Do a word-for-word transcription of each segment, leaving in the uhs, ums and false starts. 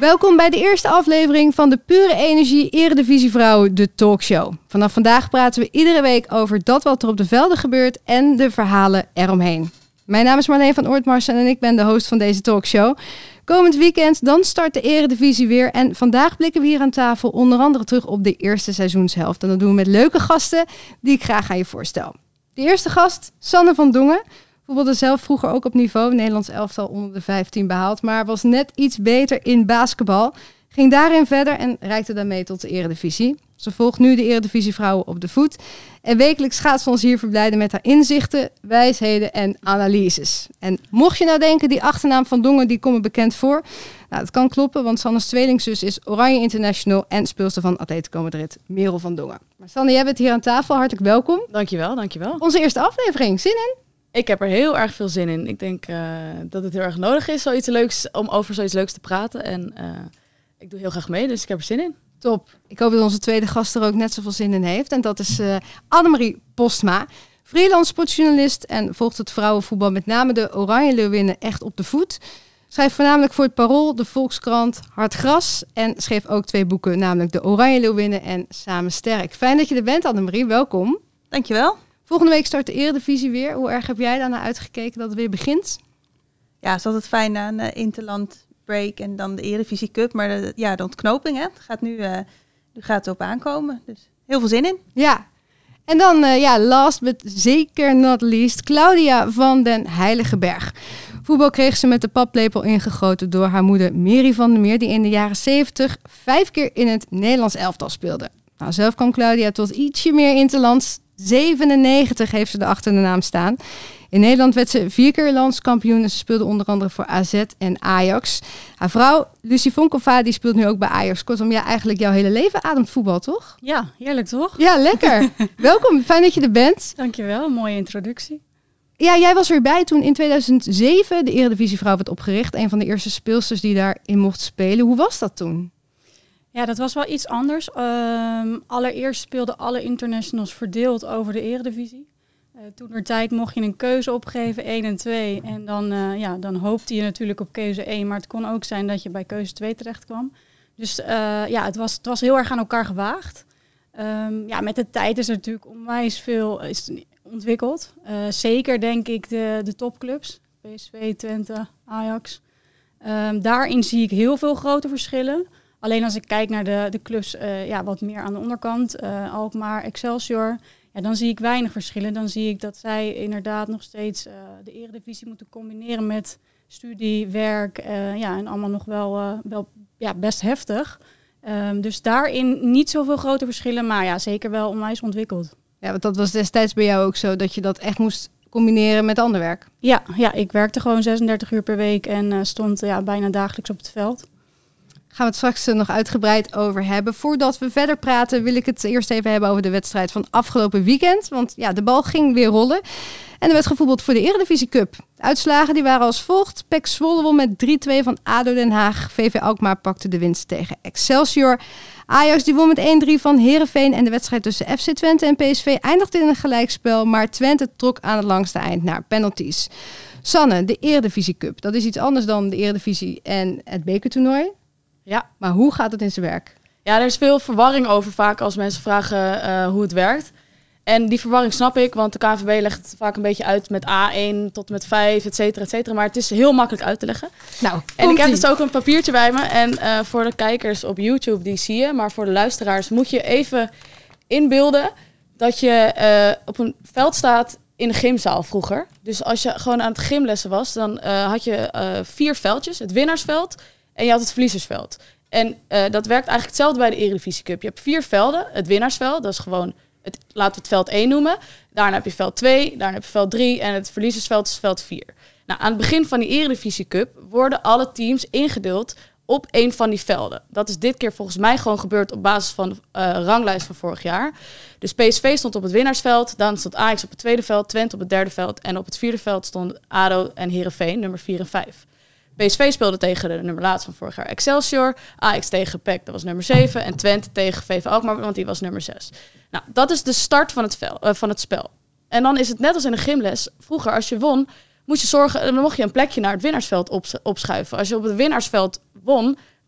Welkom bij de eerste aflevering van de Pure Energie Eredivisie Vrouwen, de talkshow. Vanaf vandaag praten we iedere week over dat wat er op de velden gebeurt en de verhalen eromheen. Mijn naam is Marleen van Oortmarsen en ik ben de host van deze talkshow. Komend weekend dan start de Eredivisie weer en vandaag blikken we hier aan tafel onder andere terug op de eerste seizoenshelft. En dat doen we met leuke gasten die ik graag aan je voorstel. De eerste gast, Sanne van Dongen. Voetbalde zelf vroeger ook op niveau, Nederlands elftal onder de vijftien behaald, maar was net iets beter in basketbal. Ging daarin verder en reikte daarmee tot de Eredivisie. Ze volgt nu de Eredivisie Vrouwen op de voet. En wekelijks gaat ze ons hier verblijden met haar inzichten, wijsheden en analyses. En mocht je nou denken, die achternaam van Dongen, die komt me bekend voor. Nou, dat kan kloppen, want Sanne's tweelingzus is Oranje International en speelster van Atletico Madrid, Merel van Dongen. Maar Sanne, jij bent hier aan tafel, hartelijk welkom. Dankjewel, dankjewel. Onze eerste aflevering, zin in? Ik heb er heel erg veel zin in. Ik denk uh, dat het heel erg nodig is zoiets leuks, om over zoiets leuks te praten. En uh, ik doe heel graag mee, dus ik heb er zin in. Top. Ik hoop dat onze tweede gast er ook net zoveel zin in heeft. En dat is uh, Annemarie Postma. Freelance sportjournalist en volgt het vrouwenvoetbal, met name de Oranje Leeuwinnen, echt op de voet. Schrijft voornamelijk voor het Parool, de Volkskrant, Hard Gras. En schreef ook twee boeken, namelijk de Oranje Leeuwinnen en Samen Sterk. Fijn dat je er bent, Annemarie. Welkom. Dankjewel. Volgende week start de Eredivisie weer. Hoe erg heb jij daarnaar uitgekeken dat het weer begint? Ja, het is altijd fijn na een uh, interland break en dan de Eredivisie Cup. Maar de, ja, de ontknoping, hè, het gaat nu, uh, nu gaat het op aankomen. Dus heel veel zin in. Ja. En dan, uh, ja, last but zeker not least, Claudia van den Heiligenberg. Voetbal kreeg ze met de paplepel ingegoten door haar moeder Mary van der Meer, die in de jaren zeventig vijf keer in het Nederlands elftal speelde. Nou, zelf kwam Claudia tot ietsje meer interlands. zevenennegentig heeft ze er achter de naam staan. In Nederland werd ze vier keer landskampioen en ze speelde onder andere voor A Z en Ajax. Haar vrouw, Lucie Vonkova, die speelt nu ook bij Ajax. Kortom, ja, eigenlijk jouw hele leven ademt voetbal, toch? Ja, heerlijk toch? Ja, lekker. Welkom, fijn dat je er bent. Dankjewel, mooie introductie. Ja, jij was erbij toen in tweeduizend zeven de Eredivisie Vrouw werd opgericht. Een van de eerste speelsters die daarin mocht spelen. Hoe was dat toen? Ja, dat was wel iets anders. Um, allereerst speelden alle internationals verdeeld over de Eredivisie. Uh, toen er tijd mocht je een keuze opgeven, één en twee. En dan, uh, ja, dan hoopte je natuurlijk op keuze één. Maar het kon ook zijn dat je bij keuze twee terecht kwam. Dus uh, ja, het was, het was heel erg aan elkaar gewaagd. Um, ja, met de tijd is er natuurlijk onwijs veel is ontwikkeld. Uh, zeker denk ik de, de topclubs. P S V, Twente, Ajax. Um, daarin zie ik heel veel grote verschillen. Alleen als ik kijk naar de, de clubs uh, ja, wat meer aan de onderkant, uh, Alkmaar, Excelsior, ja, dan zie ik weinig verschillen. Dan zie ik dat zij inderdaad nog steeds uh, de Eredivisie moeten combineren met studie, werk, uh, ja, en allemaal nog wel, uh, wel ja, best heftig. Um, dus daarin niet zoveel grote verschillen, maar ja, zeker wel onwijs ontwikkeld. Ja, want dat was destijds bij jou ook zo, dat je dat echt moest combineren met ander werk. Ja, ja, ik werkte gewoon zesendertig uur per week en uh, stond ja, bijna dagelijks op het veld. Gaan we het straks nog uitgebreid over hebben. Voordat we verder praten wil ik het eerst even hebben over de wedstrijd van afgelopen weekend. Want ja, de bal ging weer rollen. En er werd gevoetbald voor de Eredivisie Cup. De uitslagen die waren als volgt. P E C Zwolle won met drie twee van A D O Den Haag. V V Alkmaar pakte de winst tegen Excelsior. Ajax die won met één drie van Heerenveen. En de wedstrijd tussen F C Twente en P S V eindigde in een gelijkspel. Maar Twente trok aan het langste eind naar penalties. Sanne, de Eredivisie Cup. Dat is iets anders dan de Eredivisie en het bekertoernooi. Ja. Maar hoe gaat het in zijn werk? Ja, er is veel verwarring over vaak als mensen vragen uh, hoe het werkt. En die verwarring snap ik, want de K N V B legt het vaak een beetje uit met A één tot met vijf, et cetera, et cetera. Maar het is heel makkelijk uit te leggen. Nou, en ik heb dus ook een papiertje bij me. En uh, voor de kijkers op YouTube, die zie je. Maar voor de luisteraars moet je even inbeelden dat je uh, op een veld staat in de gymzaal vroeger. Dus als je gewoon aan het gymlessen was, dan uh, had je uh, vier veldjes. Het winnaarsveld en je had het verliezersveld. En uh, dat werkt eigenlijk hetzelfde bij de Eredivisie Cup. Je hebt vier velden. Het winnaarsveld, dat is gewoon, het, laten we het veld één noemen. Daarna heb je veld twee, daarna heb je veld drie en het verliezersveld is veld vier. Nou, aan het begin van die Eredivisie Cup worden alle teams ingedeeld op één van die velden. Dat is dit keer volgens mij gewoon gebeurd op basis van de uh, ranglijst van vorig jaar. Dus P S V stond op het winnaarsveld, dan stond Ajax op het tweede veld, Twente op het derde veld en op het vierde veld stonden A D O en Heerenveen, nummer vier en vijf. P S V speelde tegen de nummer laatst van vorig jaar Excelsior. Ajax tegen P E C, dat was nummer zeven. En Twente tegen V V Alkmaar, want die was nummer zes. Nou, dat is de start van het, vel, uh, van het spel. En dan is het net als in een gymles. Vroeger, als je won, moest je zorgen, dan mocht je een plekje naar het winnaarsveld op, opschuiven. Als je op het winnaarsveld won,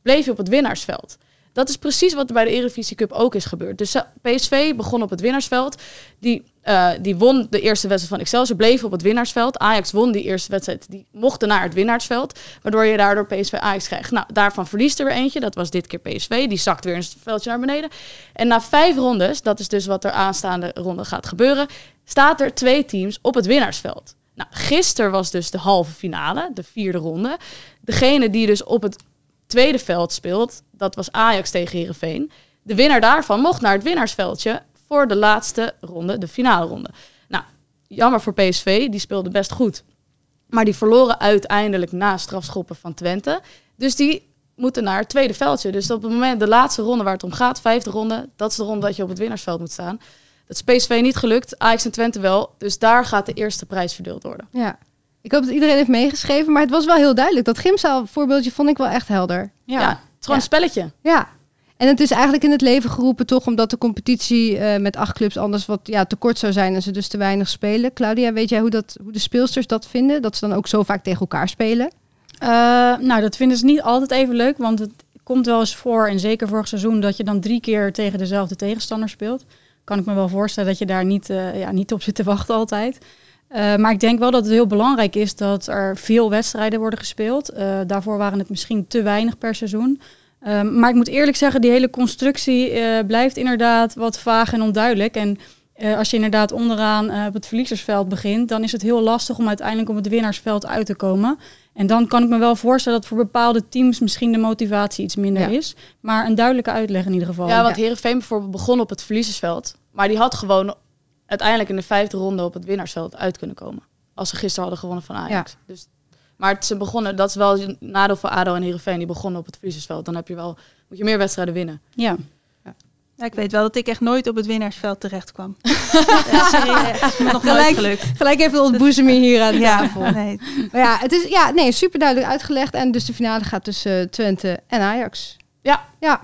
bleef je op het winnaarsveld. Dat is precies wat er bij de Eredivisie Cup ook is gebeurd. Dus P S V begon op het winnaarsveld. Die, uh, die won de eerste wedstrijd van Excelsior, bleef op het winnaarsveld. Ajax won die eerste wedstrijd, die mochten naar het winnaarsveld. Waardoor je daardoor P S V Ajax krijgt. Nou, daarvan verliest er weer eentje. Dat was dit keer P S V. Die zakt weer een veldje naar beneden. En na vijf rondes, dat is dus wat er aanstaande ronde gaat gebeuren, staat er twee teams op het winnaarsveld. Nou, gisteren was dus de halve finale, de vierde ronde. Degene die dus op het tweede veld speelt, dat was Ajax tegen Heerenveen. De winnaar daarvan mocht naar het winnaarsveldje voor de laatste ronde, de finale ronde. Nou, jammer voor P S V, die speelde best goed. Maar die verloren uiteindelijk na strafschoppen van Twente. Dus die moeten naar het tweede veldje. Dus op het moment, de laatste ronde waar het om gaat, vijfde ronde, dat is de ronde dat je op het winnaarsveld moet staan. Dat is P S V niet gelukt, Ajax en Twente wel. Dus daar gaat de eerste prijs verdeeld worden. Ja. Ik hoop dat iedereen heeft meegeschreven, maar het was wel heel duidelijk. Dat gymzaal voorbeeldje vond ik wel echt helder. Ja, ja het is gewoon ja. een spelletje. Ja, en het is eigenlijk in het leven geroepen toch omdat de competitie uh, met acht clubs anders wat ja, te kort zou zijn en ze dus te weinig spelen. Claudia, weet jij hoe, dat, hoe de speelsters dat vinden? Dat ze dan ook zo vaak tegen elkaar spelen? Uh, nou, dat vinden ze niet altijd even leuk, want het komt wel eens voor, en zeker vorig seizoen, dat je dan drie keer tegen dezelfde tegenstander speelt. Kan ik me wel voorstellen dat je daar niet, uh, ja, niet op zit te wachten altijd. Uh, maar ik denk wel dat het heel belangrijk is dat er veel wedstrijden worden gespeeld. Uh, daarvoor waren het misschien te weinig per seizoen. Uh, maar ik moet eerlijk zeggen, die hele constructie uh, blijft inderdaad wat vaag en onduidelijk. En uh, als je inderdaad onderaan uh, op het verliezersveld begint, dan is het heel lastig om uiteindelijk op het winnaarsveld uit te komen. En dan kan ik me wel voorstellen dat voor bepaalde teams misschien de motivatie iets minder ja. is. Maar een duidelijke uitleg in ieder geval. Ja, want ja. Heerenveen bijvoorbeeld begon op het verliezersveld. Maar die had gewoon uiteindelijk in de vijfde ronde op het winnaarsveld uit kunnen komen. Als ze gisteren hadden gewonnen van Ajax. Ja. Dus, maar het, ze begonnen, dat is wel een nadeel voor A D O en Heerenveen. Die begonnen op het verliezersveld. Dan heb je wel, moet je meer wedstrijden winnen. Ja. Ja. Ja, ik weet wel dat ik echt nooit op het winnaarsveld terecht kwam. Ja, serieus, is me nog nooit gelukt. Gelijk even ontboezeming hier aan tafel. Ja, nee. Maar ja, het is ja, nee, super duidelijk uitgelegd. En dus de finale gaat tussen uh, Twente en Ajax. Ja. Ja.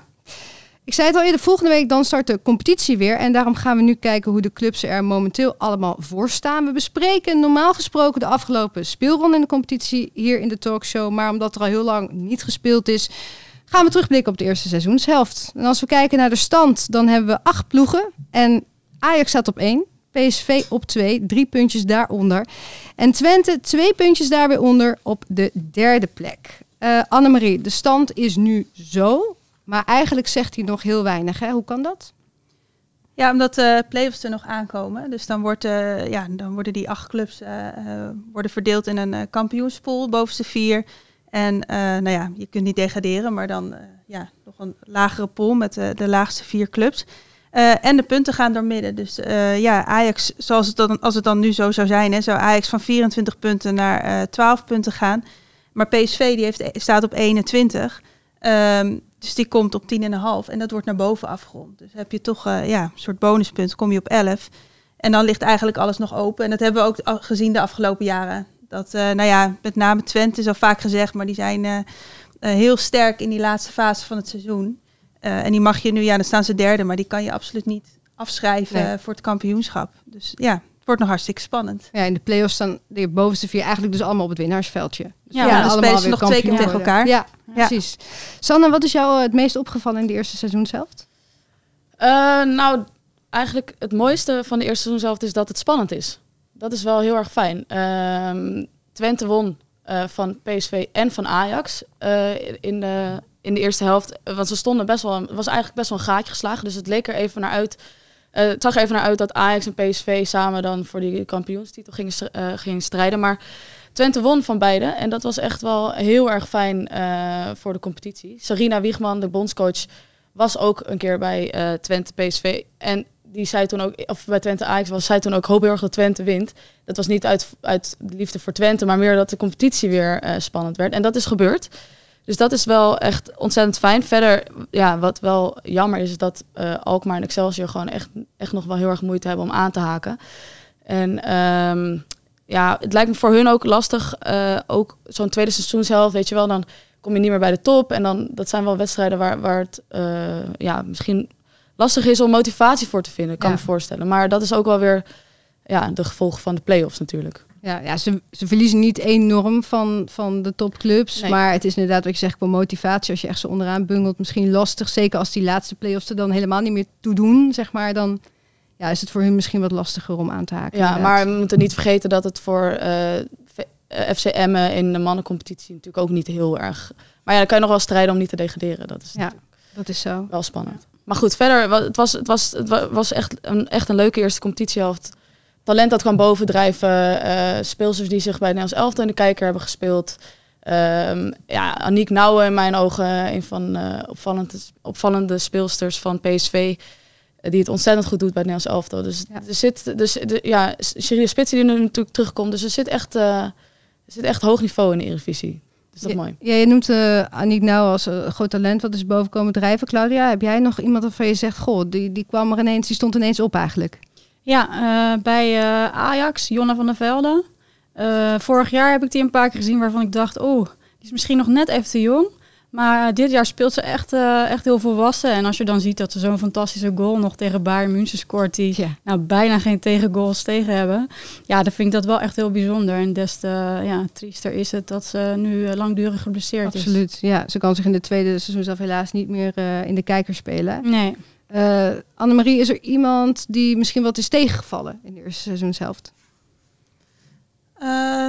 Ik zei het al eerder, volgende week dan start de competitie weer. En daarom gaan we nu kijken hoe de clubs er momenteel allemaal voor staan. We bespreken normaal gesproken de afgelopen speelronde in de competitie hier in de talkshow. Maar omdat er al heel lang niet gespeeld is, gaan we terugblikken op de eerste seizoenshelft. En als we kijken naar de stand, dan hebben we acht ploegen. En Ajax staat op één, P S V op twee, drie puntjes daaronder. En Twente twee puntjes daar weer onder op de derde plek. Uh, Annemarie, de stand is nu zo. Maar eigenlijk zegt hij nog heel weinig. Hè? Hoe kan dat? Ja, omdat de play-offs er nog aankomen. Dus dan, wordt, uh, ja, dan worden die acht clubs uh, uh, worden verdeeld in een uh, kampioenspool, bovenste vier. En uh, nou ja, je kunt niet degraderen, maar dan uh, ja, nog een lagere pool met uh, de laagste vier clubs. Uh, en de punten gaan door midden. Dus uh, ja, Ajax, zoals het dan, als het dan nu zo zou zijn, hè, zou Ajax van vierentwintig punten naar uh, twaalf punten gaan. Maar P S V die heeft, staat op eenentwintig. Um, Dus die komt op tien komma vijf en dat wordt naar boven afgerond. Dus heb je toch uh, ja, een soort bonuspunt, kom je op elf. En dan ligt eigenlijk alles nog open. En dat hebben we ook gezien de afgelopen jaren. Dat, uh, nou ja, met name Twente is al vaak gezegd, maar die zijn uh, uh, heel sterk in die laatste fase van het seizoen. Uh, en die mag je nu, ja, dan staan ze derde, maar die kan je absoluut niet afschrijven nee. uh, voor het kampioenschap. Dus ja, het wordt nog hartstikke spannend. Ja, in de play-offs staan de bovenste vier eigenlijk dus allemaal op het winnaarsveldje. Dus ja, ja, dan spelen ze nog twee keer tegen elkaar. Ja, ja, precies. Sanne, wat is jou het meest opgevallen in de eerste seizoenshelft? Uh, nou, eigenlijk het mooiste van de eerste seizoenshelft is dat het spannend is. Dat is wel heel erg fijn. Uh, Twente won uh, van P S V en van Ajax uh, in, de, in de eerste helft. Want ze stonden best wel, het was eigenlijk best wel een gaatje geslagen. Dus het leek er even naar uit. Uh, het zag er even naar uit dat Ajax en P S V samen dan voor die kampioenstitel gingen, uh, gingen strijden. Maar Twente won van beide. En dat was echt wel heel erg fijn uh, voor de competitie. Sarina Wiegman, de bondscoach, was ook een keer bij uh, Twente P S V. En die zei toen ook, of bij Twente Ajax was, zei toen ook, hoop heel erg dat Twente wint. Dat was niet uit, uit liefde voor Twente, maar meer dat de competitie weer uh, spannend werd. En dat is gebeurd. Dus dat is wel echt ontzettend fijn. Verder, ja, wat wel jammer is, is dat uh, Alkmaar en Excelsior gewoon echt, echt nog wel heel erg moeite hebben om aan te haken. En um, ja, het lijkt me voor hun ook lastig. Uh, ook zo'n tweede seizoenshelft, weet je wel, dan kom je niet meer bij de top. En dan, dat zijn wel wedstrijden waar, waar het uh, ja, misschien lastig is om motivatie voor te vinden, kan ja. me voorstellen. Maar dat is ook wel weer ja, de gevolgen van de play-offs natuurlijk. Ja, ja ze, ze verliezen niet enorm van, van de topclubs. Nee. Maar het is inderdaad wat je zegt qua motivatie. Als je echt zo onderaan bungelt, misschien lastig. Zeker als die laatste play-offs er dan helemaal niet meer toe doen, zeg maar. Dan ja, is het voor hun misschien wat lastiger om aan te haken. Ja, inderdaad. maar we moeten niet vergeten dat het voor uh, F C Emmen in de mannencompetitie natuurlijk ook niet heel erg... Maar ja, dan kan je nog wel strijden om niet te degraderen. Dat is ja, dat is zo. wel spannend. Maar goed, verder, het was, het was, het was echt, een, echt een leuke eerste competitiehelft. Talent dat kwam bovendrijven. Uh, speelsters die zich bij het Nederlands elftal in de kijker hebben gespeeld. Um, ja, Aniek Nouwen in mijn ogen, een van uh, opvallende, opvallende speelsters van P S V. Uh, die het ontzettend goed doet bij het Nederlands elftal. Dus Ja. er zit, dus de, ja, Sheryl Spitsen die nu natuurlijk terugkomt. Dus er zit echt, uh, er zit echt hoog niveau in de Eredivisie. Dus dat is ja, mooi. Ja, je noemt uh, Aniek Nouwen als een uh, groot talent wat is boven komen drijven. Claudia, heb jij nog iemand waarvan je zegt, goh, die, die kwam er ineens, die stond ineens op eigenlijk? Ja, uh, bij uh, Ajax, Jonna van der Velde. Uh, vorig jaar heb ik die een paar keer gezien waarvan ik dacht, oh, die is misschien nog net even te jong. Maar uh, dit jaar speelt ze echt, uh, echt heel volwassen. En als je dan ziet dat ze zo'n fantastische goal nog tegen Bayern München scoort, die ja. nou bijna geen tegengoals tegen hebben. Ja, dan vind ik dat wel echt heel bijzonder. En des te ja, triester is het dat ze nu uh, langdurig geblesseerd is. Absoluut, ja. Ze kan zich in de tweede seizoen zelf helaas niet meer uh, in de kijker spelen. Nee. Uh, Annemarie, is er iemand die misschien wat is tegengevallen in de eerste seizoenshelft? Uh,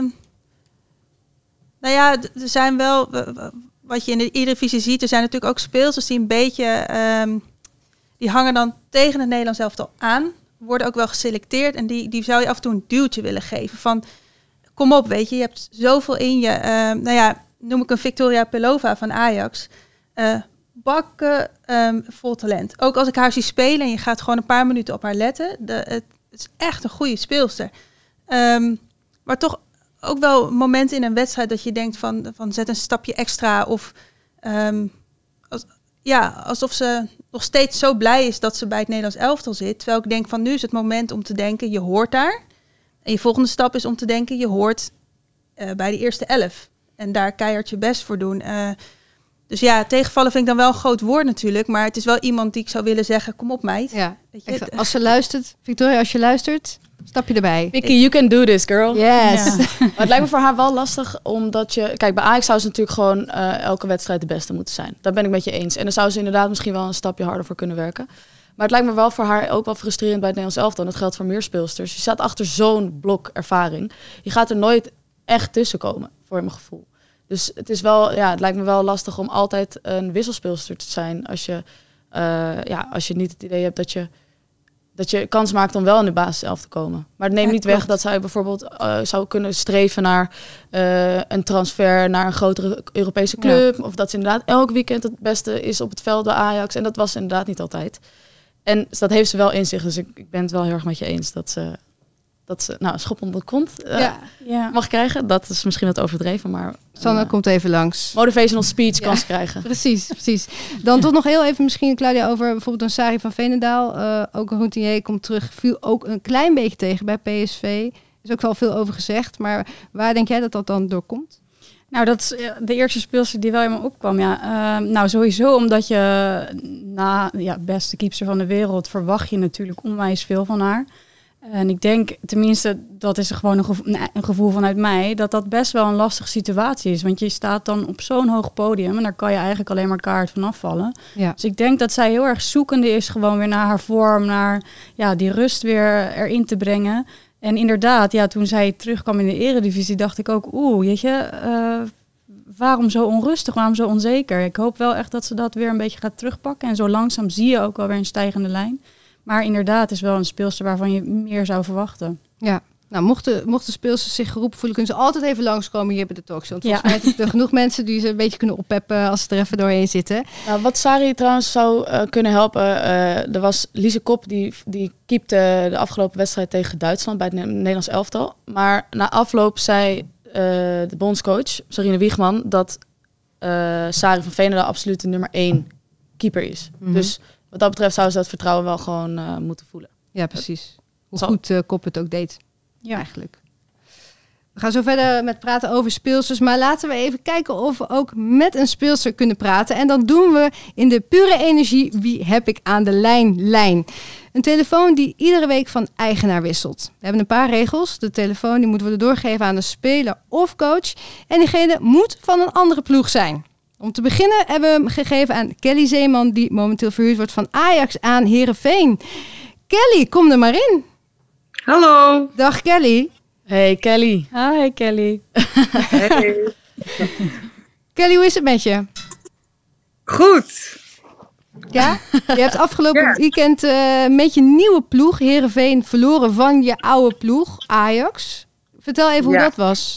nou ja, d- er zijn wel, w- w- wat je in de Eredivisie ziet, er zijn natuurlijk ook speelsters die een beetje, um, die hangen dan tegen het Nederlands elftal aan, worden ook wel geselecteerd en die, die zou je af en toe een duwtje willen geven van, kom op, weet je, je hebt zoveel in je. Uh, nou ja, noem ik een Victoria Pelova van Ajax. Uh, bakken um, vol talent. Ook als ik haar zie spelen en je gaat gewoon een paar minuten op haar letten. De, het, het is echt een goede speelster. Um, maar toch ook wel momenten in een wedstrijd dat je denkt van, van zet een stapje extra. Of um, als, ja, alsof ze nog steeds zo blij is dat ze bij het Nederlands elftal zit. Terwijl ik denk van nu is het moment om te denken, je hoort daar. En je volgende stap is om te denken, je hoort uh, bij de eerste elf. En daar keihard je best voor doen. Uh, Dus ja, tegenvallen vind ik dan wel een groot woord natuurlijk. Maar het is wel iemand die ik zou willen zeggen, kom op meid. Ja, Weet je, echt, als ze luistert, Victoria, als je luistert, stap je erbij. Vicky, you can do this, girl. Yes. Ja. Maar het lijkt me voor haar wel lastig, omdat je... Kijk, bij Ajax zou ze natuurlijk gewoon uh, elke wedstrijd de beste moeten zijn. Daar ben ik met je eens. En dan zou ze inderdaad misschien wel een stapje harder voor kunnen werken. Maar het lijkt me wel voor haar ook wel frustrerend bij het Nederlands elftal. En dat geldt voor meer speelsters. Je staat achter zo'n blok ervaring. Je gaat er nooit echt tussen komen, voor mijn gevoel. Dus het is wel, ja, het lijkt me wel lastig om altijd een wisselspeelster te zijn als je, uh, ja, als je niet het idee hebt dat je, dat je kans maakt om wel in de basiself te komen. Maar het neemt Ja, niet klopt. weg dat zij bijvoorbeeld uh, zou kunnen streven naar uh, een transfer naar een grotere Europese club. Ja. Of dat ze inderdaad elk weekend het beste is op het veld bij Ajax. En dat was inderdaad niet altijd. En dus dat heeft ze wel in zich. Dus ik, ik ben het wel heel erg met je eens dat ze... dat ze nou, een schop onder de kont uh, Ja. Ja. mag krijgen. Dat is misschien wat overdreven, maar... Sanne uh, komt even langs. motivational speech Ja. kan ze krijgen. Precies, precies. Dan toch nog heel even misschien, Claudia, over bijvoorbeeld een Sari van Veenendaal. Uh, ook een routinier komt terug. Viel ook een klein beetje tegen bij P S V. Er is ook wel veel over gezegd. Maar waar denk jij dat dat dan door komt? Nou, dat is de eerste speelster die wel in me opkwam. Ja. Uh, nou, sowieso omdat je na ja, beste keepster van de wereld verwacht je natuurlijk onwijs veel van haar. En ik denk, tenminste, dat is gewoon een gevoel, een gevoel vanuit mij, dat dat best wel een lastige situatie is. Want je staat dan op zo'n hoog podium en daar kan je eigenlijk alleen maar kaart van afvallen. Ja. Dus ik denk dat zij heel erg zoekende is gewoon weer naar haar vorm, naar ja, die rust weer erin te brengen. En inderdaad, ja, toen zij terugkwam in de Eredivisie, dacht ik ook, oeh, weet je, uh, waarom zo onrustig, waarom zo onzeker? Ik hoop wel echt dat ze dat weer een beetje gaat terugpakken. En zo langzaam zie je ook wel weer een stijgende lijn. Maar inderdaad is wel een speelster waarvan je meer zou verwachten. Ja, nou mochten, mochten speelsters zich geroepen voelen, kunnen ze altijd even langskomen hier bij de talkshow. Want volgens Ja. mij zijn er genoeg mensen die ze een beetje kunnen oppeppen als ze er even doorheen zitten. Nou, wat Sari trouwens zou uh, kunnen helpen, uh, er was Lise Kop, die, die keepte de afgelopen wedstrijd tegen Duitsland bij het Ne- Nederlands elftal. Maar na afloop zei uh, de bondscoach, Sarine Wiegman, dat uh, Sari van Veenendaal absoluut de nummer één keeper is. Mm-hmm. Dus wat dat betreft zou ze dat vertrouwen wel gewoon uh, moeten voelen. Ja, precies. Hoe Zal- goed uh, Kop het ook deed, Ja. eigenlijk. We gaan zo verder met praten over speelsters. Maar laten we even kijken of we ook met een speelster kunnen praten. En dat doen we in de Pure Energie Wie heb ik aan de lijn lijn. Een telefoon die iedere week van eigenaar wisselt. We hebben een paar regels. De telefoon die moet worden doorgegeven aan een speler of coach. En diegene moet van een andere ploeg zijn. Om te beginnen hebben we hem gegeven aan Kelly Zeeman, die momenteel verhuurd wordt van Ajax aan Heerenveen. Kelly, kom er maar in. Hallo. Dag Kelly. Hey Kelly. Hi Kelly. Hey. Kelly, hoe is het met je? Goed. Ja? Je hebt afgelopen Ja. weekend uh, met je nieuwe ploeg, Heerenveen, verloren van je oude ploeg, Ajax. Vertel even hoe Ja. dat was.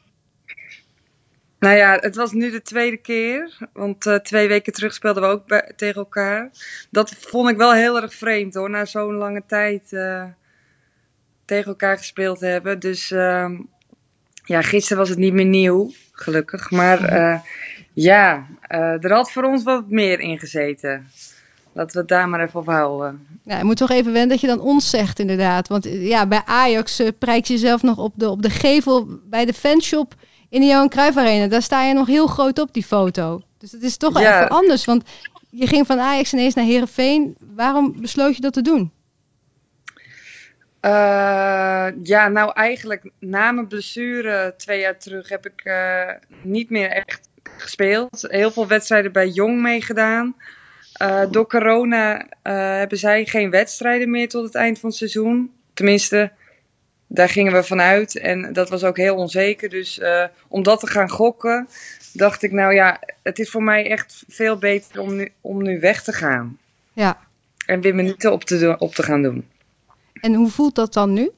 Nou ja, het was nu de tweede keer. Want uh, twee weken terug speelden we ook bij, tegen elkaar. Dat vond ik wel heel erg vreemd hoor. Na zo'n lange tijd uh, tegen elkaar gespeeld hebben. Dus uh, ja, gisteren was het niet meer nieuw. Gelukkig. Maar uh, ja, uh, er had voor ons wat meer in gezeten. Laten we het daar maar even op houden. Ja, je moet toch even wennen dat je dan ons zegt inderdaad. Want uh, ja, bij Ajax uh, prijk je jezelf nog op de, op de gevel bij de fanshop in de Johan Cruijff Arena. Daar sta je nog heel groot op, die foto. Dus het is toch wel Ja. even anders. Want je ging van Ajax ineens naar Heerenveen. Waarom besloot je dat te doen? Uh, ja, nou eigenlijk na mijn blessure twee jaar terug heb ik uh, niet meer echt gespeeld. Heel veel wedstrijden bij Jong meegedaan. Uh, door corona uh, hebben zij geen wedstrijden meer tot het eind van het seizoen. Tenminste, daar gingen we vanuit. En dat was ook heel onzeker. Dus uh, om dat te gaan gokken, dacht ik nou ja, het is voor mij echt veel beter om nu, om nu weg te gaan. Ja. En weer minuten op te, doen, op te gaan doen. En hoe voelt dat dan nu?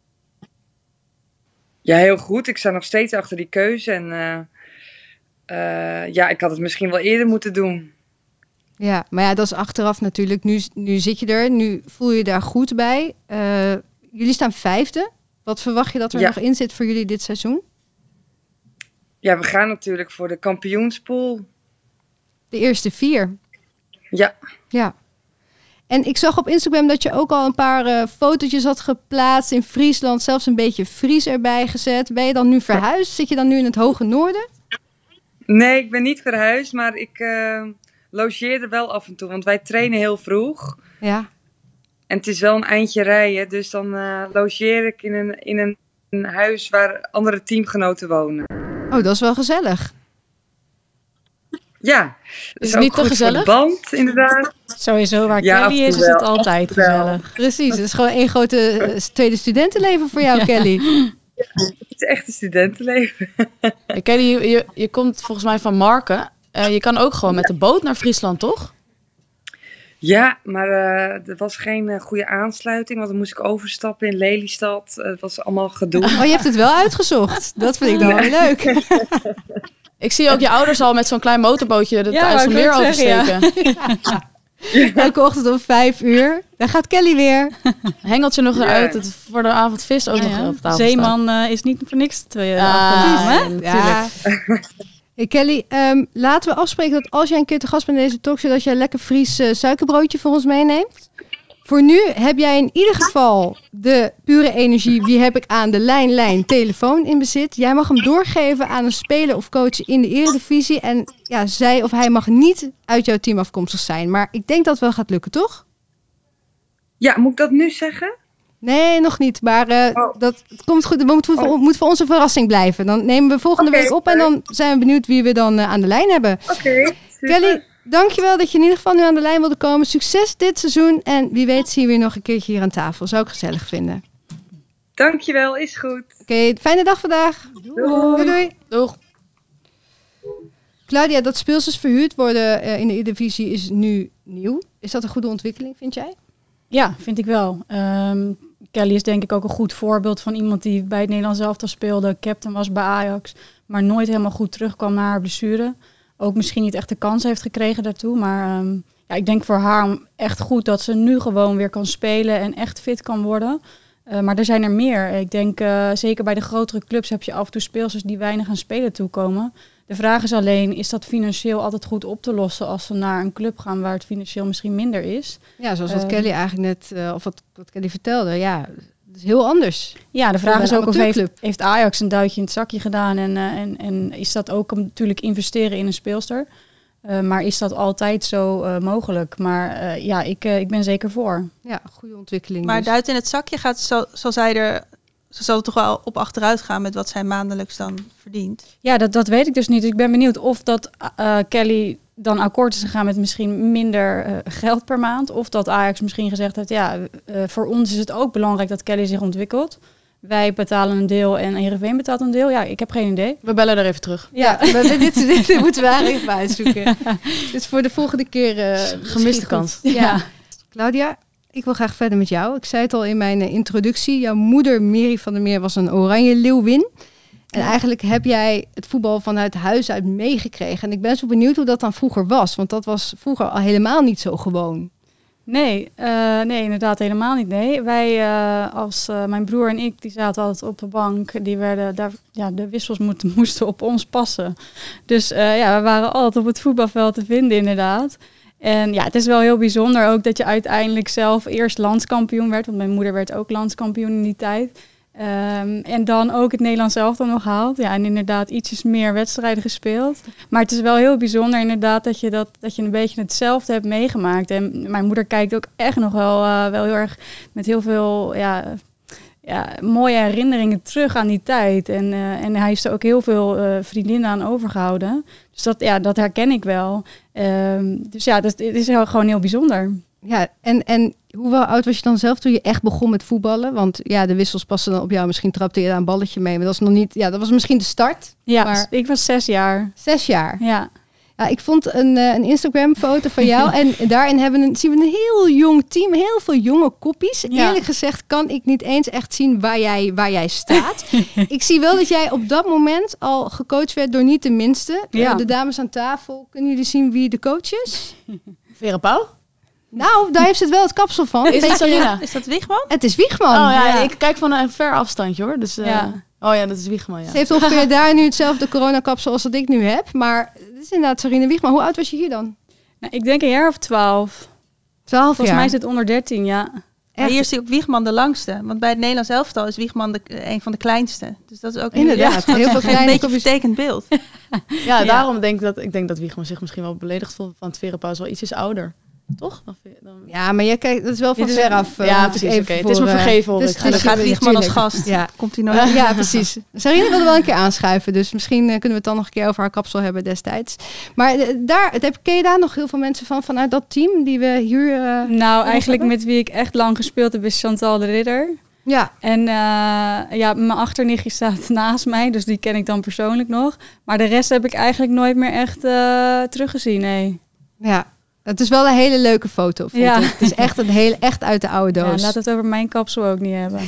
Ja, heel goed. Ik sta nog steeds achter die keuze. En uh, uh, ja, ik had het misschien wel eerder moeten doen. Ja, maar ja, dat is achteraf natuurlijk. Nu, nu zit je er, nu voel je daar goed bij. Uh, jullie staan vijfde. Wat verwacht je dat er Ja. nog in zit voor jullie dit seizoen? Ja, we gaan natuurlijk voor de kampioenspool. De eerste vier. Ja. Ja. En ik zag op Instagram dat je ook al een paar uh, fotootjes had geplaatst in Friesland. Zelfs een beetje Fries erbij gezet. Ben je dan nu verhuisd? Zit je dan nu in het hoge noorden? Nee, ik ben niet verhuisd, maar ik uh, logeer er wel af en toe. Want wij trainen heel vroeg. Ja. En het is wel een eindje rijden. Dus dan uh, logeer ik in een, in een, een huis waar andere teamgenoten wonen. Oh, dat is wel gezellig. Ja. Is het niet te gezellig? Voor de band, inderdaad. Sowieso, waar Ja, Kelly af en is, toe is het wel. altijd Wel. gezellig. Precies, het is gewoon één grote uh, tweede studentenleven voor jou, Kelly. Het is echt een studentenleven. Hey, Kelly, je, je, je komt volgens mij van Marken. Uh, je kan ook gewoon met de boot naar Friesland, toch? Ja, maar uh, er was geen uh, goede aansluiting, want dan moest ik overstappen in Lelystad. Uh, het was allemaal gedoe. Oh, je hebt het wel uitgezocht. Dat vind ik dan wel leuk. Ik zie ook je ouders al met zo'n klein motorbootje het Ja, IJsselmeer wou ik net zeggen, oversteken. Ja. Elke ochtend om vijf uur. Daar gaat Kelly weer. Hengeltje nog Ja. eruit, het voor de avond vis ook Ja, nog ja. op tafel staat. Zeeman uh, is niet voor niks twee Ah, achternaam, hè? Ja. Hey Kelly, um, laten we afspreken dat als jij een keer te gast bent in deze talkshow, dat jij een lekker Fries uh, suikerbroodje voor ons meeneemt. Voor nu heb jij in ieder geval de Pure Energie Wie heb ik aan de lijn lijn telefoon in bezit. Jij mag hem doorgeven aan een speler of coach in de Eredivisie. En ja, zij of hij mag niet uit jouw team afkomstig zijn. Maar ik denk dat het wel gaat lukken, toch? Ja, moet ik dat nu zeggen? Nee, nog niet. Maar uh, Oh. dat het komt goed. Het moet, voor, Oh. moet voor ons een verrassing blijven. Dan nemen we volgende Oké, week op en dan zijn we benieuwd wie we dan uh, aan de lijn hebben. Oké, okay, Kelly, dankjewel dat je in ieder geval nu aan de lijn wilde komen. Succes dit seizoen. En wie weet zien we je nog een keertje hier aan tafel. Zou ik gezellig vinden. Dankjewel, is goed. Oké, okay, fijne dag vandaag. Doei. Doei, doei. Doeg. Claudia, dat speelsters verhuurd worden uh, in de Eredivisie is nu nieuw. Is dat een goede ontwikkeling, vind jij? Ja, vind ik wel. Um, Kelly is denk ik ook een goed voorbeeld van iemand die bij het Nederlands elftal speelde. Captain was bij Ajax, maar nooit helemaal goed terugkwam na haar blessure. Ook misschien niet echt de kans heeft gekregen daartoe. Maar um, ja, ik denk voor haar echt goed dat ze nu gewoon weer kan spelen en echt fit kan worden. Uh, maar er zijn er meer. Ik denk uh, zeker bij de grotere clubs heb je af en toe speelsters die weinig aan spelen toekomen. De vraag is alleen, is dat financieel altijd goed op te lossen als ze naar een club gaan waar het financieel misschien minder is? Ja, zoals wat uh, Kelly eigenlijk net, uh, of wat, wat Kelly vertelde. Ja, is heel anders. Ja, de vraag Bij is een ook of heeft, amateurclub. heeft Ajax een duitje in het zakje gedaan en, uh, en, en is dat ook om natuurlijk investeren in een speelster? Uh, maar is dat altijd zo uh, mogelijk? Maar uh, ja, ik, uh, ik ben zeker voor. Ja, goede ontwikkeling. Maar dus. duit in het zakje gaat, zal, zal zij er, ze zal toch wel op achteruit gaan met wat zij maandelijks dan verdient. Ja, dat, dat weet ik dus niet. Ik ben benieuwd of dat uh, Kelly dan akkoord is gegaan met misschien minder uh, geld per maand. Of dat Ajax misschien gezegd heeft, ja, uh, voor ons is het ook belangrijk dat Kelly zich ontwikkelt. Wij betalen een deel en Heerenveen betaalt een deel. Ja, ik heb geen idee. We bellen er even terug. Ja, we, dit, dit, dit moeten we eigenlijk even uitzoeken. Dus voor de volgende keer... Uh, Gemiste kans. Ja. ja. Claudia, ik wil graag verder met jou. Ik zei het al in mijn uh, introductie. Jouw moeder, Mary van der Meer, was een oranje leeuwin. En eigenlijk heb jij het voetbal vanuit huis uit meegekregen. En ik ben zo benieuwd hoe dat dan vroeger was. Want dat was vroeger al helemaal niet zo gewoon. Nee, uh, nee, inderdaad helemaal niet. Nee, wij uh, als uh, mijn broer en ik, die zaten altijd op de bank. Die werden daar, ja, de wissels moesten, moesten op ons passen. Dus uh, ja, we waren altijd op het voetbalveld te vinden, inderdaad. En ja, het is wel heel bijzonder ook dat je uiteindelijk zelf eerst landskampioen werd. Want mijn moeder werd ook landskampioen in die tijd. Um, en dan ook het Nederlands elftal nog haalt. Ja, en inderdaad ietsjes meer wedstrijden gespeeld. Maar het is wel heel bijzonder inderdaad dat je, dat, dat je een beetje hetzelfde hebt meegemaakt. En mijn moeder kijkt ook echt nog wel, uh, wel heel erg met heel veel ja, ja, mooie herinneringen terug aan die tijd. En, uh, en hij heeft er ook heel veel uh, vriendinnen aan overgehouden. Dus dat, ja, dat herken ik wel. Um, dus ja, dat, het is heel, gewoon heel bijzonder. Ja, en, en hoe oud was je dan zelf toen je echt begon met voetballen? Want ja, de wissels passen dan op jou. Misschien trapte je daar een balletje mee. Maar dat is nog niet. Ja, dat was misschien de start. Ja, maar ik was zes jaar. Zes jaar. Ja. Ja, ik vond een, uh, een Instagram-foto van jou. En daarin hebben we een, zien we een heel jong team. Heel veel jonge koppies. Ja. Eerlijk gezegd kan ik niet eens echt zien waar jij, waar jij staat. Ik zie wel dat jij op dat moment al gecoacht werd door niet de minste. Ja. Uh, de dames aan tafel. Kunnen jullie zien wie de coach is? Vera Pauw? Nou, daar heeft ze het wel het kapsel van. Is het Sarina? Is dat Wiegman? Het is Wiegman. Oh ja, Ja. ik kijk van een ver afstandje hoor. Dus, uh, Ja. Oh ja, dat is Wiegman, ja. Ze heeft ongeveer daar nu hetzelfde coronakapsel als dat ik nu heb. Maar het is inderdaad Sarina Wiegman. Hoe oud was je hier dan? Nou, ik denk een jaar of twaalf. Twaalf Volgens jaar. mij is het onder dertien, ja. Maar hier is ook Wiegman de langste. Want bij het Nederlands elftal is Wiegman de, een van de kleinste. Dus dat is ook Inderdaad, ja, heel veel een kleine beetje kopjes. vertekend beeld. Ja, daarom denk ik dat, ik denk dat Wiegman zich misschien wel beledigd voelt. Want Vera Pauw is wel ietsjes ouder. Toch? Dan, dan... Ja, maar jij kijkt, dat is wel van Dit is- ver af. uh, ja, dus precies. even Oké, het voor, is me uh, vergeven hoor. dus ik. het En dan is- gaat Wiegman als tuurlijk. gast. Ja. Komt hij nooit. Uh, ja, precies. Sarina wilde wel een keer aanschuiven. Dus misschien uh, kunnen we het dan nog een keer over haar kapsel hebben destijds. Maar uh, daar, het heb, ken je daar nog heel veel mensen van vanuit dat team die we hier... Uh, Nou, eigenlijk hebben? met wie ik echt lang gespeeld heb is Chantal de Ridder. ja, En uh, ja, mijn achternichtje staat naast mij, dus die ken ik dan persoonlijk nog. Maar de rest heb ik eigenlijk nooit meer echt uh, teruggezien, nee. ja. Het is wel een hele leuke foto, vond Ja. ik. Het is echt, een hele, echt uit de oude Ja, doos. laat het over mijn kapsel ook niet hebben.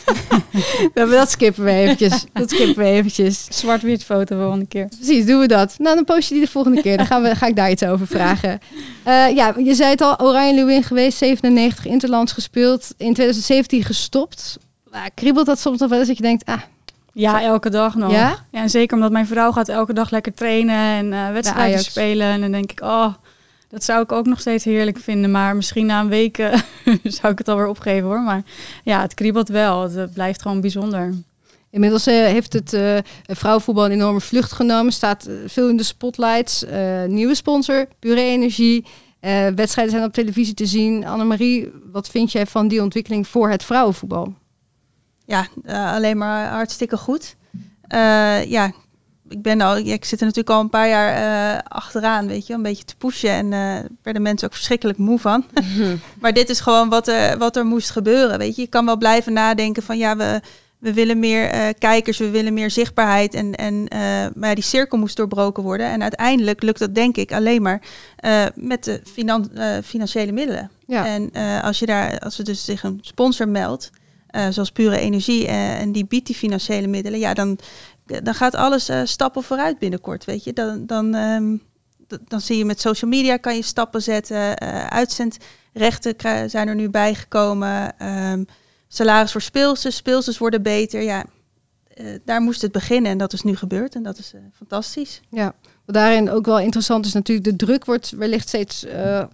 We hebben dat skippen we eventjes. Dat skippen we eventjes. Zwart-wit foto volgende keer. Precies, doen we dat. Nou, dan post je die de volgende keer. Dan gaan we, ga ik daar iets over vragen. Uh, ja, je zei het al, Oranje Leeuwin geweest, zevenennegentig interlands gespeeld. In twintig zeventien gestopt. Uh, kriebelt dat soms nog wel eens dat je denkt, ah, Ja, elke dag nog. Ja? Ja, en zeker omdat mijn vrouw gaat elke dag lekker trainen en uh, wedstrijden Ajax. spelen. En dan denk ik, oh, dat zou ik ook nog steeds heerlijk vinden. Maar misschien na een week uh, zou ik het alweer opgeven hoor. Maar ja, het kriebelt wel. Het uh, blijft gewoon bijzonder. inmiddels uh, heeft het uh, vrouwenvoetbal een enorme vlucht genomen. Staat uh, veel in de spotlights. Uh, nieuwe sponsor, Pure Energie. Uh, wedstrijden zijn op televisie te zien. Annemarie, wat vind jij van die ontwikkeling voor het vrouwenvoetbal? Ja, uh, alleen maar hartstikke goed. Uh, ja, ik ben al, ja, ik zit er natuurlijk al een paar jaar uh, achteraan, weet je, een beetje te pushen. En uh, werden mensen ook verschrikkelijk moe van. Maar dit is gewoon wat er, wat er moest gebeuren, weet je. Je kan wel blijven nadenken van, ja, we, we willen meer uh, kijkers, we willen meer zichtbaarheid. En, en, uh, maar ja, die cirkel moest doorbroken worden. En uiteindelijk lukt dat, denk ik, alleen maar uh, met de finan- uh, financiële middelen. Ja. En uh, als je daar, als er dus zich een sponsor meldt, Uh, zoals Pure Energie uh, en die biedt die financiële middelen, ja, dan, dan gaat alles uh, stappen vooruit binnenkort, weet je. Dan, dan, um, d- dan zie je met social media kan je stappen zetten, uh, uitzendrechten kri- zijn er nu bijgekomen, um, salaris voor speelsters, speelsters worden beter, ja. Uh, daar moest het beginnen en dat is nu gebeurd en dat is uh, fantastisch. Ja, wat daarin ook wel interessant is natuurlijk, de druk wordt wellicht steeds uh,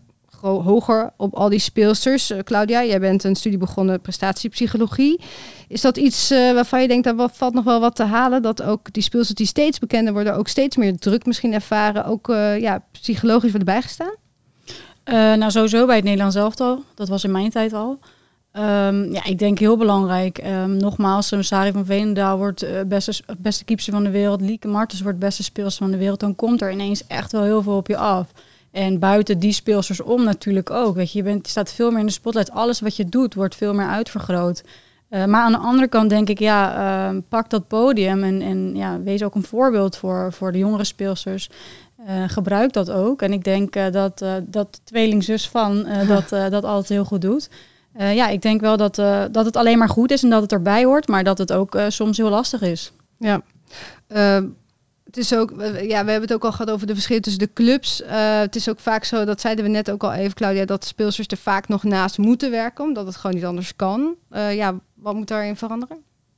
hoger op al die speelsters. Uh, Claudia, jij bent een studie begonnen prestatiepsychologie. Is dat iets uh, waarvan je denkt, dat valt nog wel wat te halen? Dat ook die speelsters die steeds bekender worden, ook steeds meer druk misschien ervaren, ook uh, ja, psychologisch worden bijgestaan? Uh, nou, sowieso bij het Nederlands elftal. Dat was in mijn tijd al. Um, ja, ik denk heel belangrijk. Um, nogmaals, um, Sari van Veenendaal wordt uh, beste, beste keepster van de wereld. Lieke Martens wordt beste speelster van de wereld. Dan komt er ineens echt wel heel veel op je af. En buiten die speelsters om natuurlijk ook. Weet je, je, bent, je staat veel meer in de spotlight. Alles wat je doet wordt veel meer uitvergroot. Uh, maar aan de andere kant denk ik, ja, uh, pak dat podium en, en ja, wees ook een voorbeeld voor, voor de jongere speelsters. Uh, gebruik dat ook. En ik denk uh, dat, uh, dat tweelingzus van uh, dat, uh, dat altijd heel goed doet. Uh, ja, ik denk wel dat, uh, dat het alleen maar goed is en dat het erbij hoort, maar dat het ook uh, soms heel lastig is. Ja, uh, het is ook, uh, ja, we hebben het ook al gehad over de verschillen tussen de clubs. Uh, het is ook vaak zo, dat zeiden we net ook al even, Claudia, dat de speelsters er vaak nog naast moeten werken, omdat het gewoon niet anders kan. Uh, ja, wat moet daarin veranderen?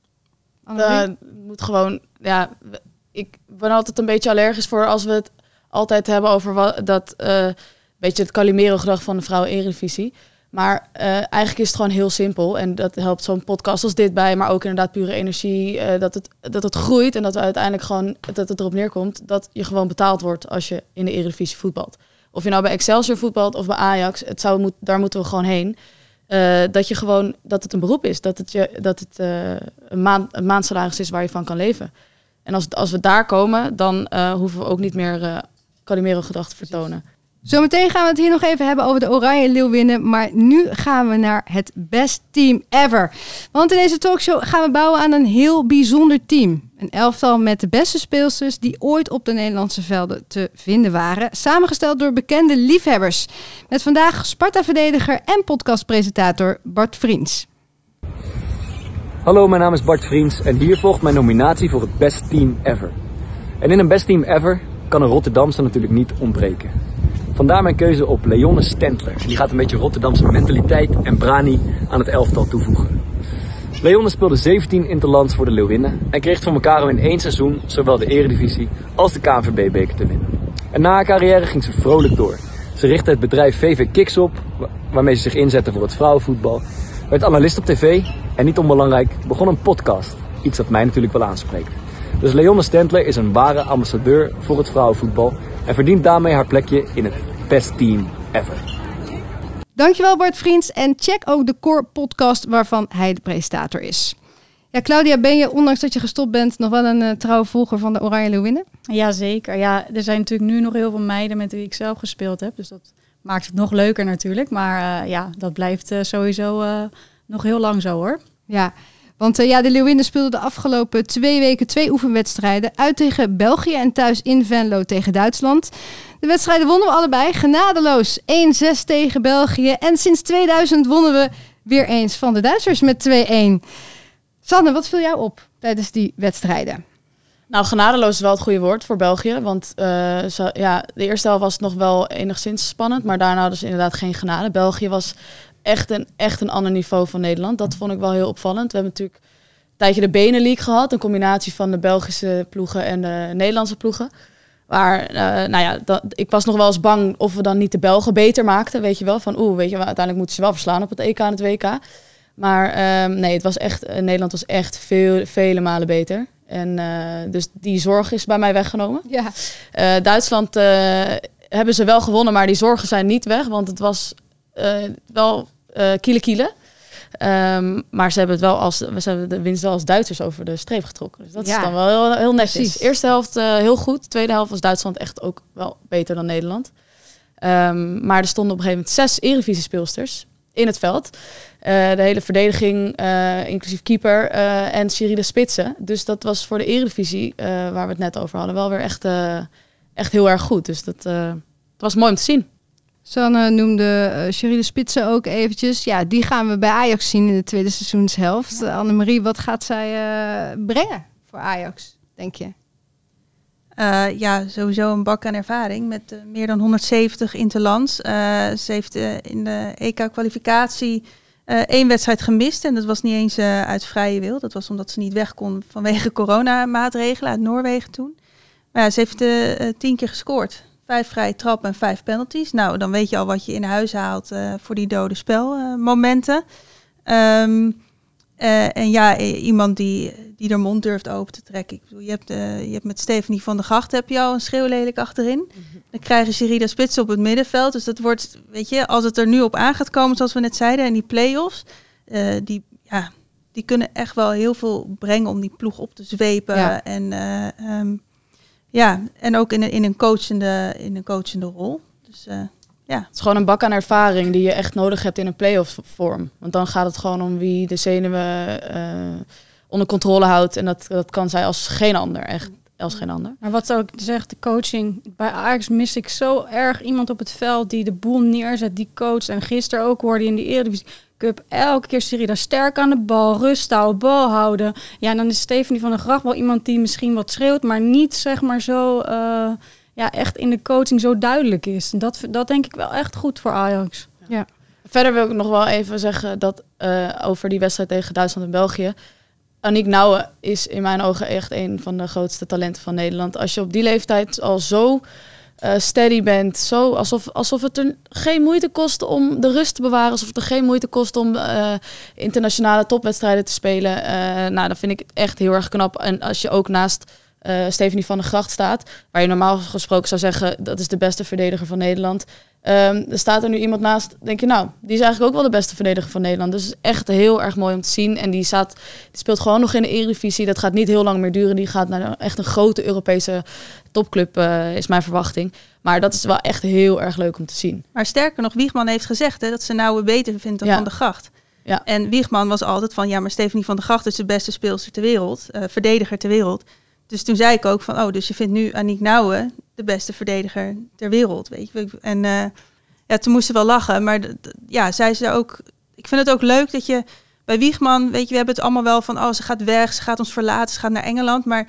Uh, moet gewoon, ja, ik ben altijd een beetje allergisch voor als we het altijd hebben over wat, dat, uh, beetje het Calimero-gedrag van de vrouwen-eredivisie. Maar uh, eigenlijk is het gewoon heel simpel. En dat helpt zo'n podcast als dit bij. Maar ook inderdaad pure energie. Uh, dat, het, dat het groeit. En dat we uiteindelijk gewoon dat het erop neerkomt. Dat je gewoon betaald wordt als je in de Eredivisie voetbalt. Of je nou bij Excelsior voetbalt of bij Ajax. Het zou moet, daar moeten we gewoon heen. Uh, dat je gewoon dat het een beroep is. Dat het, je, dat het uh, een, maand, een maandsalaris is waar je van kan leven. En als, als we daar komen, dan uh, hoeven we ook niet meer uh, Calimero-gedrag te vertonen. Zometeen gaan we het hier nog even hebben over de Oranje Leeuwinnen. Maar nu gaan we naar het best team ever. Want in deze talkshow gaan we bouwen aan een heel bijzonder team. Een elftal met de beste speelsters die ooit op de Nederlandse velden te vinden waren. Samengesteld door bekende liefhebbers. Met vandaag Sparta-verdediger en podcastpresentator Bart Vriends. Hallo, mijn naam is Bart Vriends en hier volgt mijn nominatie voor het best team ever. En in een best team ever kan een Rotterdamse natuurlijk niet ontbreken. Vandaar mijn keuze op Leonne Stentler. Die gaat een beetje Rotterdamse mentaliteit en brani aan het elftal toevoegen. Leonne speelde zeventien interlands voor de Leeuwinnen en kreeg het voor elkaar om in één seizoen zowel de Eredivisie als de K N V B-beker te winnen. En na haar carrière ging ze vrolijk door. Ze richtte het bedrijf V V Kiks op, waarmee ze zich inzette voor het vrouwenvoetbal. Werd analist op tv en niet onbelangrijk begon een podcast. Iets dat mij natuurlijk wel aanspreekt. Dus Leonne Stentler is een ware ambassadeur voor het vrouwenvoetbal en verdient daarmee haar plekje in het best team ever. Dankjewel Bart Vriends en check ook de Core podcast waarvan hij de presentator is. Ja, Claudia, ben je, ondanks dat je gestopt bent, nog wel een uh, trouwe volger van de Oranje Leeuwinnen? Jazeker. Ja, er zijn natuurlijk nu nog heel veel meiden met wie ik zelf gespeeld heb. Dus dat maakt het nog leuker natuurlijk. Maar uh, ja, dat blijft uh, sowieso uh, nog heel lang zo hoor. Ja, want uh, ja, de Leeuwinnen speelden de afgelopen twee weken twee oefenwedstrijden. Uit tegen België en thuis in Venlo tegen Duitsland. De wedstrijden wonnen we allebei, genadeloos. één zes tegen België. En sinds tweeduizend wonnen we weer eens van de Duitsers met twee-een. Sanne, wat viel jou op tijdens die wedstrijden? Nou, genadeloos is wel het goede woord voor België. Want uh, zo, ja, de eerste helft was het nog wel enigszins spannend. Maar daarna hadden ze inderdaad geen genade. België was echt een, echt een ander niveau van Nederland. Dat vond ik wel heel opvallend. We hebben natuurlijk een tijdje de Benelux gehad. Een combinatie van de Belgische ploegen en de Nederlandse ploegen. Maar uh, nou ja, dat, ik was nog wel eens bang of we dan niet de Belgen beter maakten. Weet je wel, van oeh, weet je, uiteindelijk moeten ze wel verslaan op het E K en het W K. Maar um, nee, het was echt, uh, Nederland was echt veel, vele malen beter. En uh, dus die zorg is bij mij weggenomen. Ja. Uh, Duitsland uh, hebben ze wel gewonnen, maar die zorgen zijn niet weg. Want het was uh, wel uh, kiele kiele. Um, maar ze hebben het wel als ze hebben de winst wel als Duitsers over de streep getrokken. Dus dat ja. is dan wel heel, heel netjes. Precies. Eerste helft uh, heel goed. Tweede helft was Duitsland echt ook wel beter dan Nederland. Um, maar er stonden op een gegeven moment zes Eredivisie-speelsters in het veld. Uh, de hele verdediging, uh, inclusief keeper uh, en Cyril de Spitsen. Dus dat was voor de Eredivisie, uh, waar we het net over hadden, wel weer echt, uh, echt heel erg goed. Dus dat, uh, dat was mooi om te zien. Sanne noemde uh, Cyril de Spitsen ook eventjes. Ja, die gaan we bij Ajax zien in de tweede seizoenshelft. Ja. Annemarie, wat gaat zij uh, brengen voor Ajax, denk je? Uh, ja, sowieso een bak aan ervaring met uh, meer dan honderdzeventig interlands. Uh, ze heeft uh, in de E K-kwalificatie uh, één wedstrijd gemist. En dat was niet eens uh, uit vrije wil. Dat was omdat ze niet weg kon vanwege coronamaatregelen uit Noorwegen toen. Maar ja, ze heeft uh, uh, tien keer gescoord. vijf vrije trappen en vijf penalties. Nou, dan weet je al wat je in huis haalt uh, voor die dode spelmomenten. Uh, um, uh, en ja, iemand die, die er mond durft open te trekken. Ik bedoel, je, hebt, uh, je hebt met Stephanie van der Gracht heb je al een schreeuwlelijk achterin. Mm-hmm. Dan krijgen Sherida Spits op het middenveld. Dus dat wordt, weet je, als het er nu op aan gaat komen, zoals we net zeiden, en die play-offs, uh, die, ja, die kunnen echt wel heel veel brengen om die ploeg op te zwepen. Ja. En, uh, um, ja, en ook in een, in een, coachende, in een coachende rol. Dus uh, ja. Het is gewoon een bak aan ervaring die je echt nodig hebt in een play-off vorm. Want dan gaat het gewoon om wie de zenuwen uh, onder controle houdt. En dat, dat kan zij als geen ander, echt als geen ander. Maar wat ook zegt, de coaching. Bij Ajax mis ik zo erg iemand op het veld die de boel neerzet, die coacht. En gisteren ook hoorde je in de Eredivisie Cup elke keer Sherida sterk aan de bal, rust houden, bal houden. Ja, en dan is Stephanie van der Gracht wel iemand die misschien wat schreeuwt, maar niet zeg maar zo, uh, ja, echt in de coaching zo duidelijk is. En dat, dat denk ik wel echt goed voor Ajax. Ja. Ja. Verder wil ik nog wel even zeggen dat uh, over die wedstrijd tegen Duitsland en België. Aniek Nouwen is in mijn ogen echt een van de grootste talenten van Nederland. Als je op die leeftijd al zo uh, steady bent, zo alsof, alsof het er geen moeite kost om de rust te bewaren, alsof het er geen moeite kost om uh, internationale topwedstrijden te spelen. Uh, nou, dan vind ik het echt heel erg knap. En als je ook naast uh, Stephanie van der Gracht staat, waar je normaal gesproken zou zeggen, dat is de beste verdediger van Nederland. Um, er staat er nu iemand naast, denk je, nou, die is eigenlijk ook wel de beste verdediger van Nederland. Dus het is echt heel erg mooi om te zien. En die, staat, die speelt gewoon nog in de Eredivisie. Dat gaat niet heel lang meer duren. Die gaat naar echt een grote Europese topclub, uh, is mijn verwachting. Maar dat is wel echt heel erg leuk om te zien. Maar sterker nog, Wiegman heeft gezegd hè, dat ze Nouwen beter vindt dan ja. Van der Gracht. Ja. En Wiegman was altijd van, ja, maar Stephanie van der Gracht is de beste speelster ter wereld, uh, verdediger ter wereld. Dus toen zei ik ook van, oh, dus je vindt nu Aniek Nouwen de beste verdediger ter wereld, weet je. En uh, ja, toen moest ze wel lachen, maar d- d- ja, zei ze ook. Ik vind het ook leuk dat je bij Wiegman, weet je, we hebben het allemaal wel van, oh, ze gaat weg, ze gaat ons verlaten, ze gaat naar Engeland, maar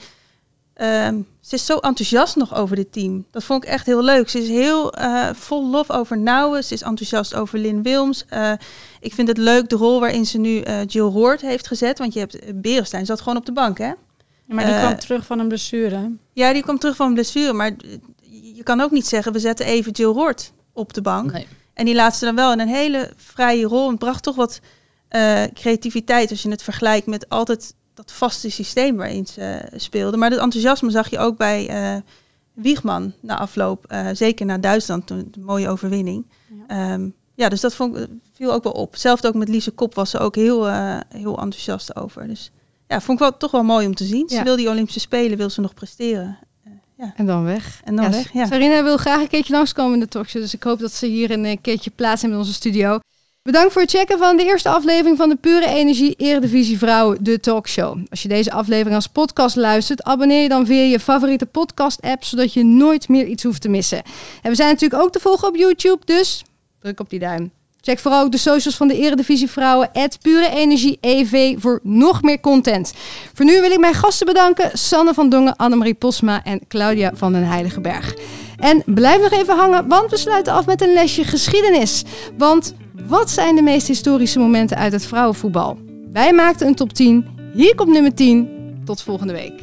uh, ze is zo enthousiast nog over dit team. Dat vond ik echt heel leuk. Ze is heel uh, vol lof over Nouwen, ze is enthousiast over Lynn Wilms. Uh, ik vind het leuk de rol waarin ze nu uh, Jill Hoort heeft gezet, want je hebt uh, Berenstein zat gewoon op de bank, hè? Ja, maar die uh, kwam terug van een blessure. Ja, die kwam terug van een blessure. Maar je kan ook niet zeggen, we zetten even Jill Hoort op de bank. Nee. En die laat ze dan wel in een hele vrije rol. En bracht toch wat uh, creativiteit als je het vergelijkt met altijd dat vaste systeem waarin ze uh, speelde. Maar dat enthousiasme zag je ook bij uh, Wiegman na afloop. Uh, zeker naar Duitsland, een mooie overwinning. Ja, um, ja dus dat vond, viel ook wel op. Hetzelfde ook met Lise Kop was ze ook heel, uh, heel enthousiast over. Dus ja, vond ik wel toch wel mooi om te zien. Ja. Ze wil die Olympische Spelen, wil ze nog presteren. Uh, ja. En dan weg. En dan ja, weg, ja. Sarina wil graag een keertje langskomen in de talkshow. Dus ik hoop dat ze hier een keertje plaats heeft in onze studio. Bedankt voor het checken van de eerste aflevering van de Pure Energie Eredivisie Vrouwen, de talkshow. Als je deze aflevering als podcast luistert, abonneer je dan via je favoriete podcast-app, zodat je nooit meer iets hoeft te missen. En we zijn natuurlijk ook te volgen op YouTube, dus druk op die duim. Check vooral ook de socials van de Eredivisie Vrouwen, at Pure Energie E V, voor nog meer content. Voor nu wil ik mijn gasten bedanken, Sanne van Dongen, Annemarie Posma en Claudia van den Heiligenberg. En blijf nog even hangen, want we sluiten af met een lesje geschiedenis. Want wat zijn de meest historische momenten uit het vrouwenvoetbal? Wij maakten een top tien. Hier komt nummer tien. Tot volgende week.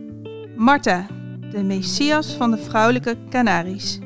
Marta, de Messias van de vrouwelijke Canaries.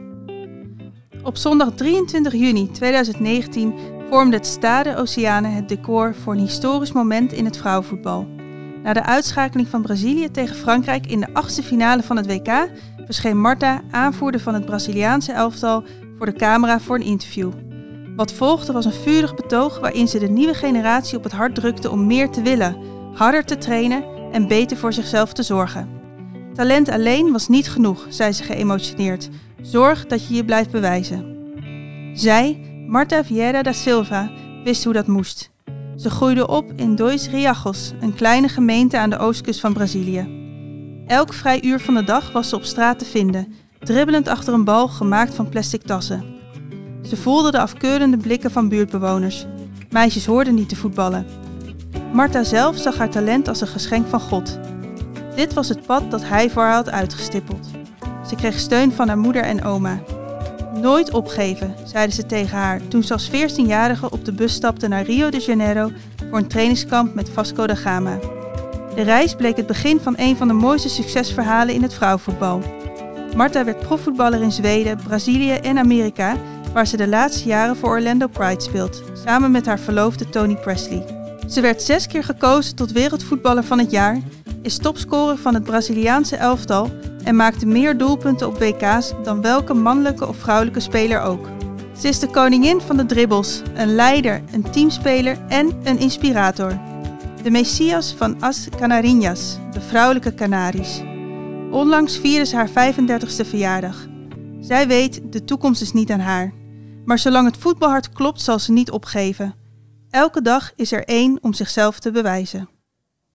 Op zondag drieëntwintig juni tweeduizend negentien vormde het Stade Oceane het decor voor een historisch moment in het vrouwenvoetbal. Na de uitschakeling van Brazilië tegen Frankrijk in de achtste finale van het W K verscheen Marta, aanvoerder van het Braziliaanse elftal, voor de camera voor een interview. Wat volgde was een vurig betoog waarin ze de nieuwe generatie op het hart drukte om meer te willen, harder te trainen en beter voor zichzelf te zorgen. Talent alleen was niet genoeg, zei ze geëmotioneerd. Zorg dat je je blijft bewijzen. Zij, Marta Vieira da Silva, wist hoe dat moest. Ze groeide op in Dois Riachos, een kleine gemeente aan de oostkust van Brazilië. Elk vrij uur van de dag was ze op straat te vinden, dribbelend achter een bal gemaakt van plastic tassen. Ze voelde de afkeurende blikken van buurtbewoners. Meisjes hoorden niet te voetballen. Marta zelf zag haar talent als een geschenk van God. Dit was het pad dat hij voor haar had uitgestippeld. Ze kreeg steun van haar moeder en oma. Nooit opgeven, zeiden ze tegen haar toen ze als veertienjarige op de bus stapte naar Rio de Janeiro voor een trainingskamp met Vasco da Gama. De reis bleek het begin van een van de mooiste succesverhalen in het vrouwenvoetbal. Marta werd profvoetballer in Zweden, Brazilië en Amerika, waar ze de laatste jaren voor Orlando Pride speelt, samen met haar verloofde Tony Presley. Ze werd zes keer gekozen tot wereldvoetballer van het jaar, is topscorer van het Braziliaanse elftal en maakte meer doelpunten op W K's dan welke mannelijke of vrouwelijke speler ook. Ze is de koningin van de dribbles, een leider, een teamspeler en een inspirator. De Messias van As Canariñas, de vrouwelijke Canaries. Onlangs vierde ze haar vijfendertigste verjaardag. Zij weet, de toekomst is niet aan haar. Maar zolang het voetbalhart klopt, zal ze niet opgeven. Elke dag is er één om zichzelf te bewijzen.